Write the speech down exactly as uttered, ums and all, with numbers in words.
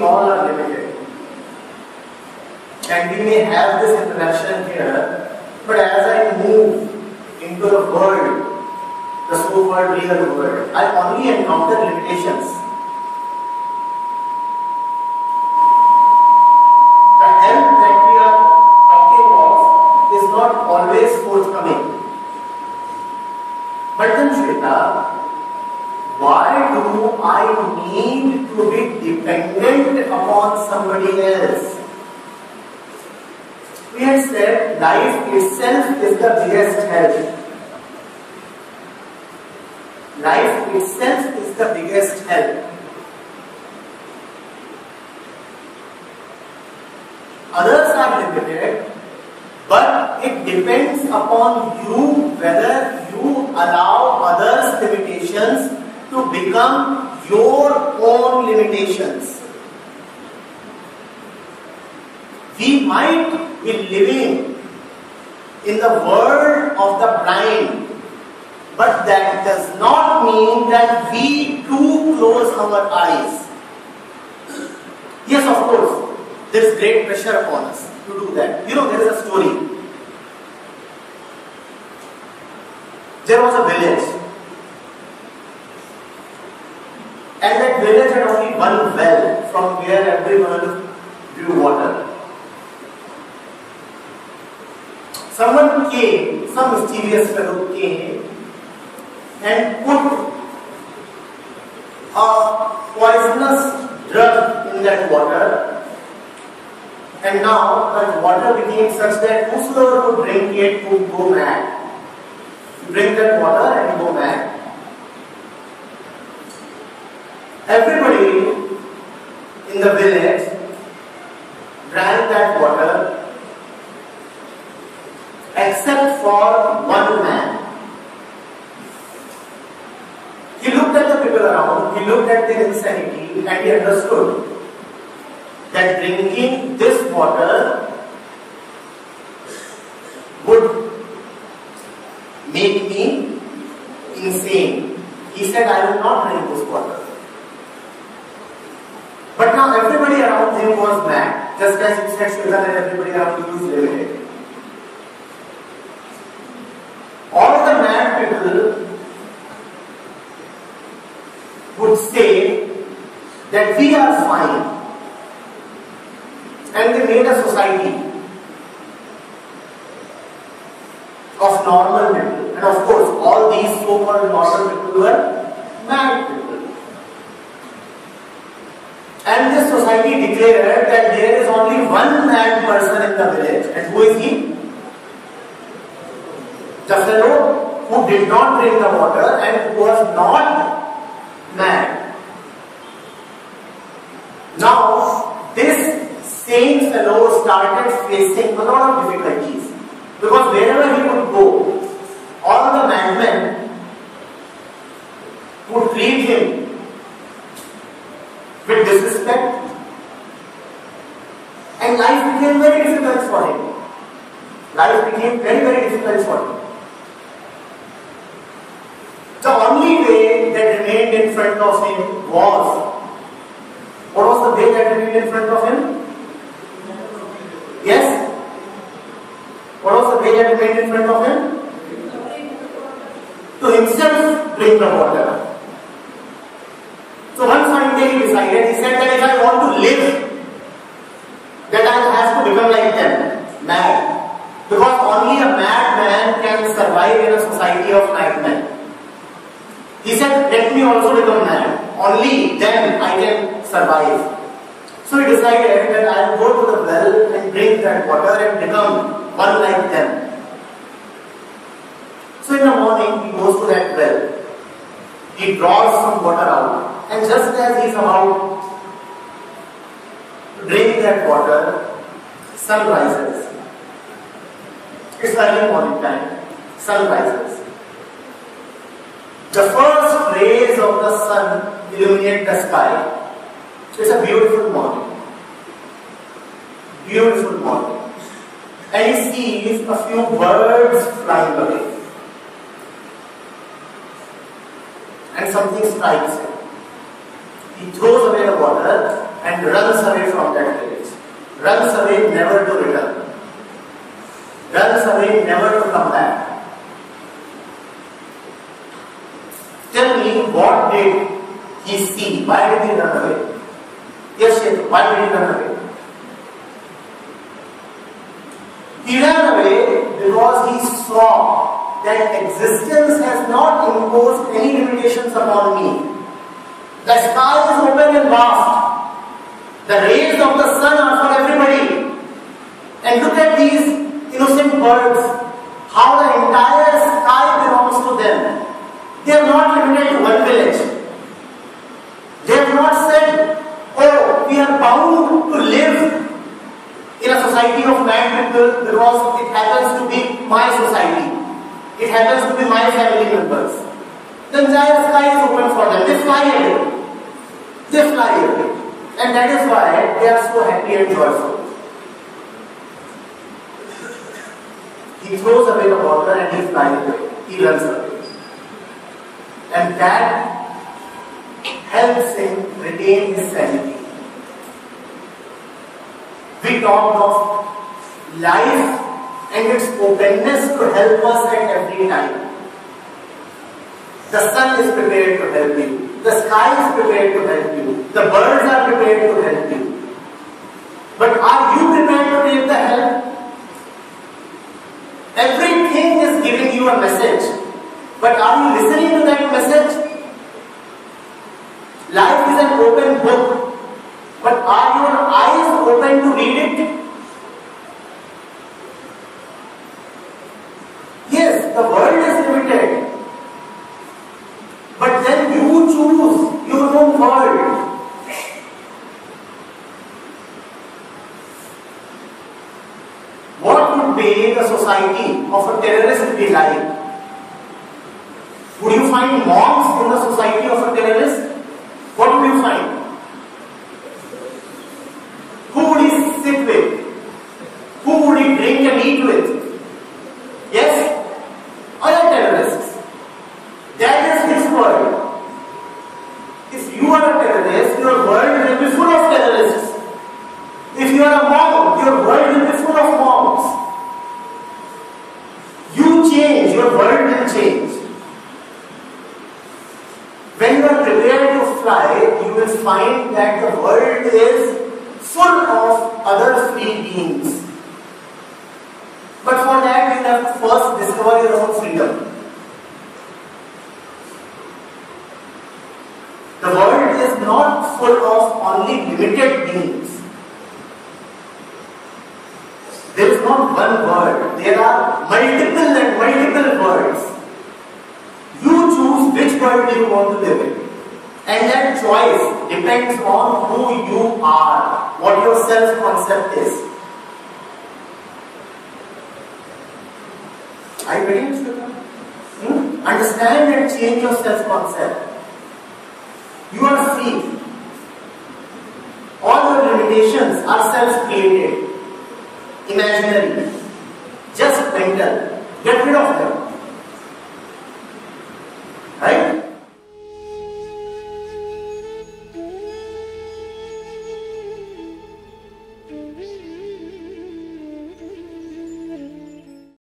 all are limited. And we may have this interaction here, but as I move into the world, the so-called real world, I only encounter limitations. The help that we are talking of is not always forthcoming. But then Shweta, why do I need to be dependent upon somebody else? We had said life itself is the biggest help. Life itself is the biggest help. Others are limited, but it depends upon you whether you allow others' limitations to become your own limitations. We might be living in the world of the blind, but that does not mean that we too close our eyes. Yes, of course, there is great pressure upon us to do that. You know, there is a story. There was a village, and that village had only one well from where everyone drew water. Someone came, some mysterious fellow came and put a poisonous drug in that water, and now that water became such that whosoever would drink it would go mad. You drink that water and you go mad. Everybody in the village drank that water except for one man. He looked at the people around, he looked at their insanity, and he understood that drinking this water would make me insane. He said, I will not drink this water. But now everybody around him was mad, just as you said, Shweta, that everybody around you is limited. All the mad people would say that we are fine, and they made a society of normal people, and of course all these so-called normal people were mad people. And this society declared that there is only one mad person in the village, and who is he? The fellow who did not drink the water and who was not mad. Now, this same fellow started facing a lot of difficulties, because wherever he would go, all the madmen would treat him with disrespect, and life became very difficult for him. Life became very, very difficult for him. The only way that remained in front of him was, what was the way that remained in front of him? Yes? What was the way that remained in front of him? To himself drink the water. So one fine day he decided, he said that if I want to live, that I have to become like them, mad. Because only a mad man can survive in a society of madmen. He said, let me also become mad. Only then I can survive. So he decided that I will go to the well and drink that water and become one like them. So in the morning he goes to that well. He draws some water out, and just as he is about to drink that water, sun rises. It's early morning time. Sun rises. The first rays of the sun illuminate the sky. It's a beautiful morning. Beautiful morning. And he sees a few birds flying away. And something strikes him. He throws away the water and and runs away from that village. Runs away never to return. Runs away never to come back. Tell me, what did he see? Why did he run away? Yes, Sheikh, why did he run away? He ran away because he saw that existence has not imposed any limitations upon me. The sky is open and vast. The rays of the sun are for everybody. And look at these innocent birds. How the entire sky belongs to them. They are not limited to one village. They have not said, oh, we are bound to live in a society of mad people because it happens to be my society. It happens to be my family members. The entire sky is open for them. They fly away. They fly away. And that is why they are so happy and joyful. He throws away the water and he flies away. He runs away. And that helps him retain his sanity. We talked of life and its openness to help us at every time. The sun is prepared to help you. The sky is prepared to help you. The birds are prepared to help you. But are you prepared to take the help? Everything is giving you a message. But are you listening to that message? Life is an open book. But are your eyes open to read it? Yes, the world is limited. But then you choose your own world. What would be the society of a terrorist be like? Would you find monks in the society of a terrorist? What would you find? Who would he sit with? Who would he drink and eat with? Yes? Other terrorists. That is his world. If you are a terrorist, your world will be full of terrorists. If you are a monk, your world will be full of monks. You change, your world will change. When you are prepared to fly, you will find that the world is full of other free beings. But for that, you have to first discover your own freedom. The world is not full of only limited beings. There is not one world. There are multiple and multiple worlds. You choose which world you want to live in. And that choice depends on who you are, what your self-concept is. Are you ready, Mister Hmm? Understand and change your self-concept. You are free. All your limitations are self-created, imaginary, just mental. Get rid of them.